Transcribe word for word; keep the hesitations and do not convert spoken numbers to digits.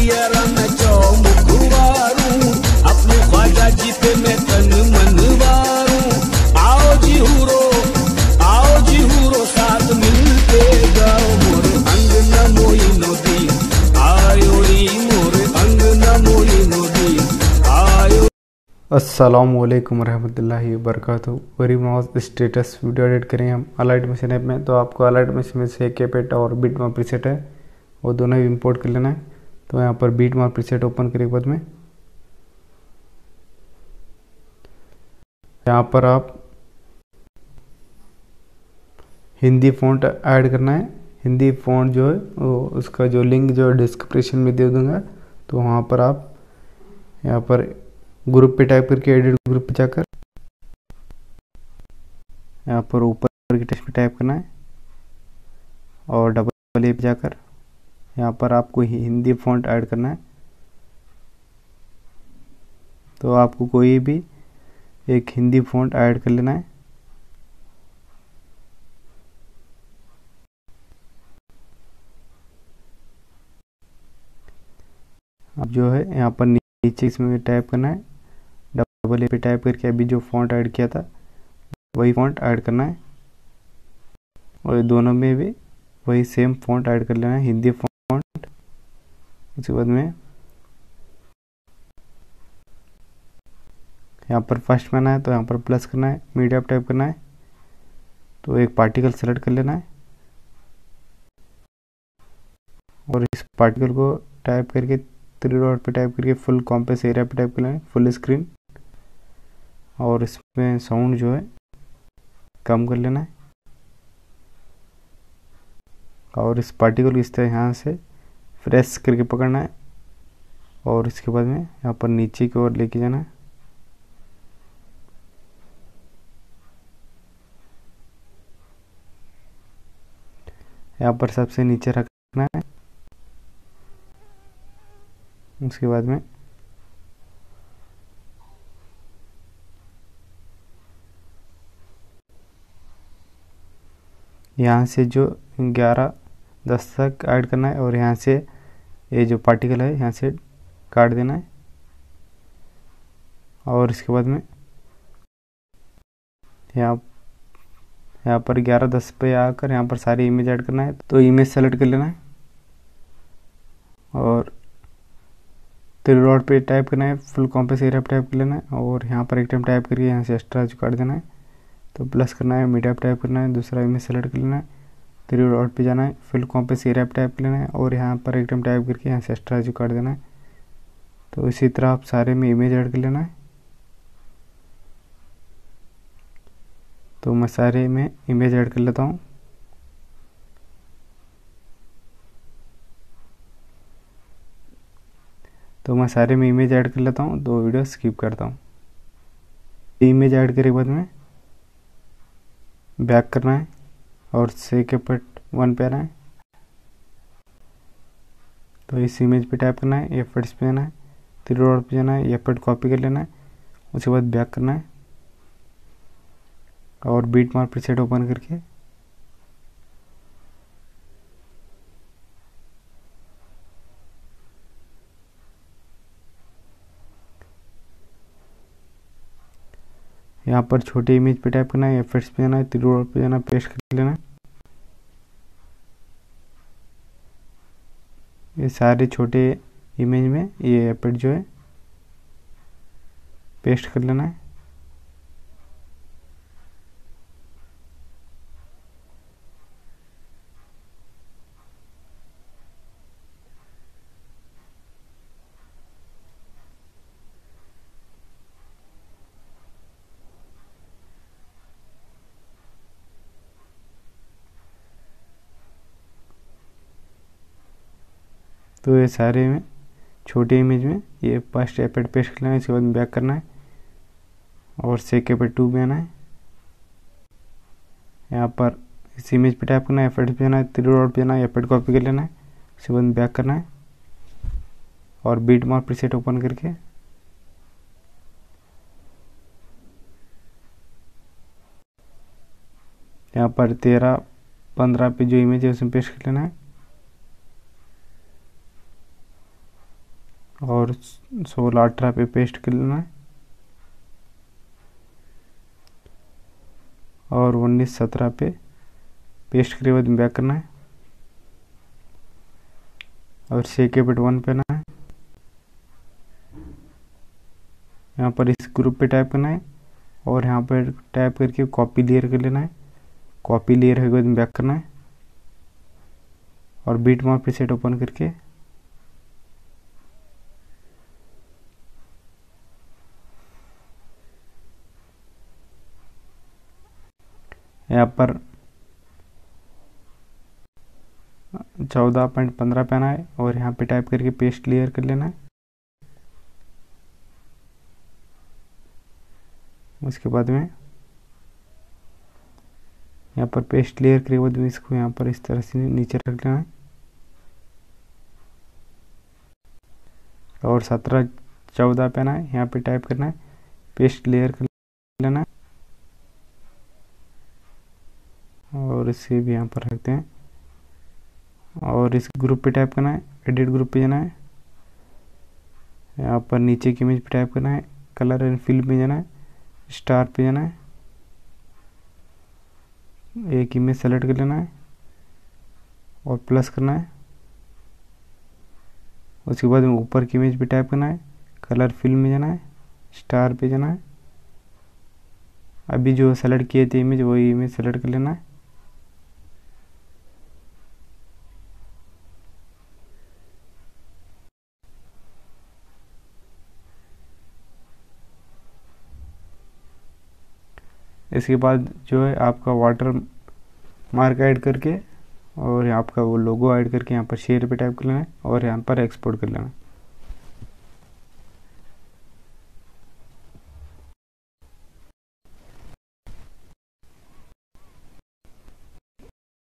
यारा मैं चौमुखवारूं, अपने ख्वाजा जी पे मैं तन मन वारूं। आओ जी हुरो, आओ जी हुरो, साथ मिलके गाओ मोर अंग न मोई नदी आयो री, मोर अंग न मोई नदी आयो। अस्सलाम वालेकुम रहमतुल्लाहि वबरकातुहू। गरीब नवाज स्टेटस वीडियो एडिट करेंगे हम अलाइट मशीन ऐप में। तो आपको अलाइट मशीन में से कैपेट और बीट मार्क प्रीसेट है, वो दोनों ही इंपोर्ट कर लेना है। तो यहाँ पर बीट मार्क प्रीसेट ओपन करने के बाद में यहाँ पर आप हिंदी फ़ॉन्ट ऐड करना है। हिंदी फ़ॉन्ट जो है वो उसका जो लिंक जो है डिस्क्रिप्शन में दे दूँगा। तो वहाँ पर आप यहाँ पर ग्रुप पे टाइप करके एडिट ग्रुप पे जाकर यहाँ पर ऊपर की टेक्स्ट पे टाइप करना है और डबल ए पे जाकर यहाँ पर आपको हिंदी फ़ॉन्ट ऐड करना है। तो आपको कोई भी एक हिंदी फ़ॉन्ट ऐड कर लेना है। अब जो है यहाँ पर नीचे इसमें टाइप करना है, डबल ए पे टाइप करके अभी जो फ़ॉन्ट ऐड किया था वही फ़ॉन्ट ऐड करना है और दोनों में भी वही सेम फ़ॉन्ट ऐड कर लेना है, हिंदी फ़ॉन्ट। उसके बाद में यहाँ पर फर्स्ट में आना है तो यहाँ पर प्लस करना है, मीडिया पे टाइप करना है। तो एक पार्टिकल सेलेक्ट कर लेना है और इस पार्टिकल को टाइप करके थ्री डॉट पे टाइप करके फुल कॉम्प्रेस एरिया पे टाइप कर लेना है, फुल स्क्रीन। और इसमें साउंड जो है कम कर लेना है और इस पार्टिकल को इस तरह यहाँ से प्रेस करके पकड़ना है और इसके बाद में यहाँ पर नीचे की ओर लेके जाना है। यहाँ पर सबसे नीचे रखना है। उसके बाद में यहाँ से जो ग्यारह दस तक ऐड करना है और यहाँ से ये जो पार्टिकल है यहाँ से काट देना है। और इसके बाद में यहाँ यहाँ पर ग्यारह दस पे आकर यहाँ पर सारी इमेज ऐड करना है। तो इमेज सेलेक्ट कर लेना है और थ्री डॉट पे टाइप करना है, फुल कॉम्प्रेस एरिया पे टाइप कर लेना है और यहाँ पर एक टाइम टाइप करके यहाँ से एक्स्ट्रा जो काट देना है। तो प्लस करना है, मीडिया पे टाइप करना है, दूसरा इमेज सेलेक्ट कर लेना है, थ्री डॉट पे जाना है, फुल कॉम्प्रेस एरिया पे टाइप कर लेना है और यहाँ पर एक टाइम टाइप करके यहाँ से एक्स्ट्रा जो काट देना है। तो इसी तरह आप सारे में इमेज ऐड कर लेना है। तो मैं सारे में इमेज ऐड कर लेता हूँ। तो मैं सारे में इमेज ऐड कर लेता हूँ, दो वीडियो स्किप करता हूँ। इमेज ऐड करने के बाद में बैक करना है और सेक एफर्ट वन पे आना है। तो इस इमेज पे टाइप करना है, एफर्ट्स पे जाना है, थ्री डॉट पे जाना है, एफर्ट कॉपी कर लेना है। उसके बाद बैक करना है और बीट मार्क प्रीसेट ओपन करके यहाँ पर छोटे इमेज पे टाइप करना है, एफर्ट्स पे जाना है, थ्री डॉट पे जाना है, पेस्ट कर लेना है। ये सारे छोटे इमेज में ये एफर्ट जो है पेस्ट कर लेना है। तो ये सारे में छोटे इमेज में ये फर्स्ट एफर्ट पेस्ट करना है, इसके बाद बैक करना है और सेक एफर्ट टू में आना है। यहाँ पर इस इमेज पे टाइप करना है, एफर्ट पे जाना है, थ्री डॉट पे जाना है, एफर्ट कॉपी कर लेना है, उसके बाद बैक करना है और बीट मार्क प्रीसेट ओपन करके यहाँ पर तेरह पंद्रह पे जो इमेज है उसमें पेस्ट कर लेना है। और सोलह अठारह पे पेस्ट कर लेना है और उन्नीस सत्रह पे पेस्ट करके बाद बैक करना है और शेक बट वन पे ना है। यहाँ पर इस ग्रुप पे टाइप करना है और यहाँ पर टाइप करके कॉपी लेयर कर लेना है। कॉपी लेयर के बाद बैक करना है और बीट मार्क प्रीसेट ओपन करके यहाँ पर चौदह पॉइंट पंद्रह पे आना है और यहाँ पे टाइप करके पेस्ट क्लियर कर लेना है। उसके बाद में यहाँ पर पेस्ट क्लियर करके बाद में इसको यहाँ पर इस तरह से नीचे रख लेना है और सत्रह चौदह पे आना है। यहाँ पे टाइप करना है पेस्ट क्लियर कर लेना है और इसे भी यहाँ पर रखते हैं और इस ग्रुप पे टाइप करना है, एडिट ग्रुप पे जाना है। यहाँ पर नीचे की इमेज पे टाइप करना है, कलर एंड फिल पे जाना है, स्टार पे जाना है, एक इमेज सेलेक्ट कर लेना है और प्लस करना है। उसके बाद में ऊपर की इमेज पे टाइप करना है, कलर फिल में जाना है, स्टार पे जाना है। अभी जो सेलेक्ट किए थे इमेज वही इमेज सेलेक्ट कर लेना है। इसके बाद जो है आपका वाटर मार्क ऐड करके और आपका वो लोगो ऐड करके यहाँ पर शेयर पे टाइप कर लेना है और यहाँ पर एक्सपोर्ट कर लेना है।